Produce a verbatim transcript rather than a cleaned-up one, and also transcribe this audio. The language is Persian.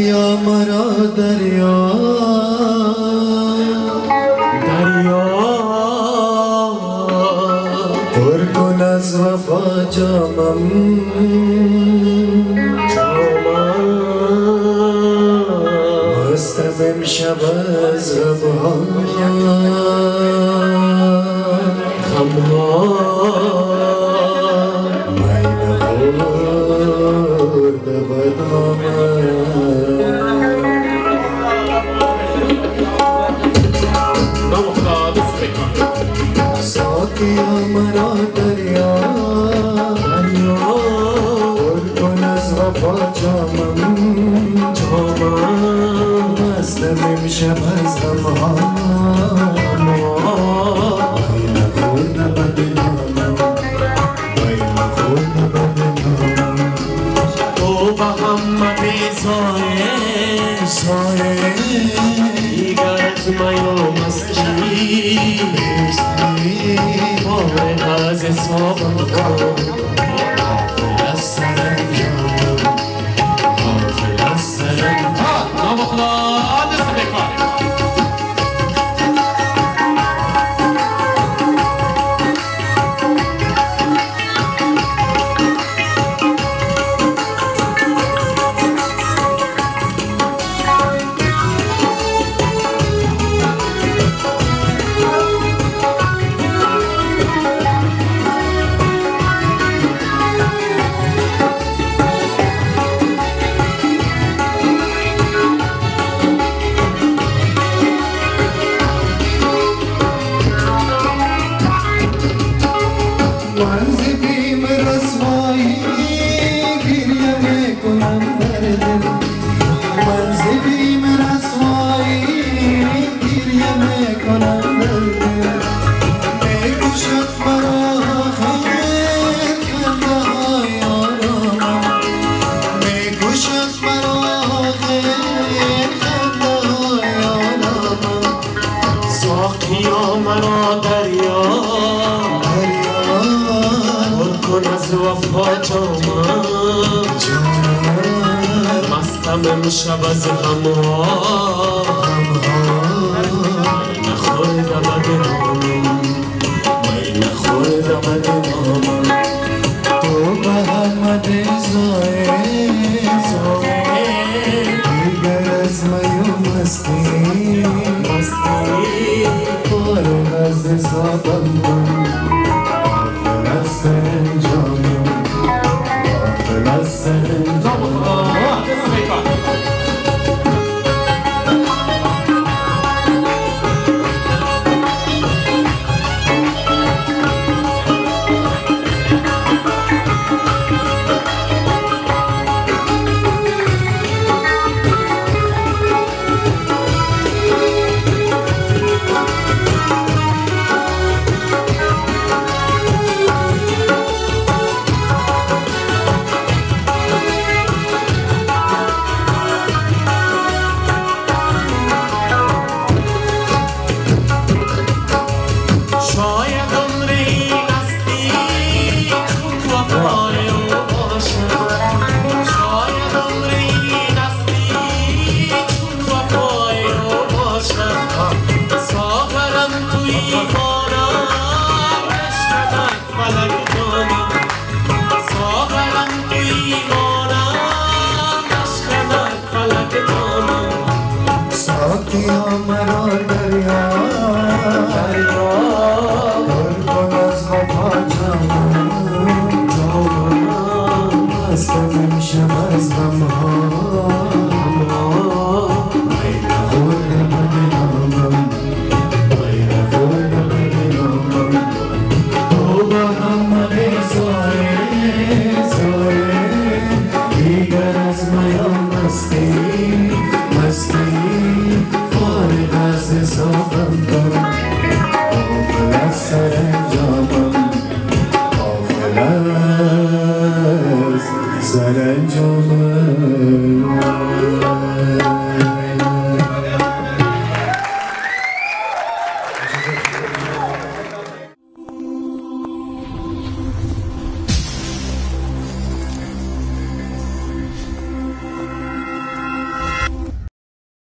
ساقیا مرا دریا دریا پر کن از وفا جامم مستم امشب از غمها غمها می نخورد بدنامم ساقیا مرا دریا دریا پر کن از وفا جامم جامم مستم امشب از غمها می نخورد بدنامم می نخورد بدنامم تو با همه سایه سایه دیگر از میو مستی فارغ از حسابم غافل از سرانجامم غافل از سرانجامم نامخدا دست بکار مستم امشب از غمها می نخورد بدنامم می نخورد بدنامم تو به همت زاید دیگر از میو مستی مستی فارغ از حسابم غافل از سرانجامم غافل از سرانجامم سرانجامم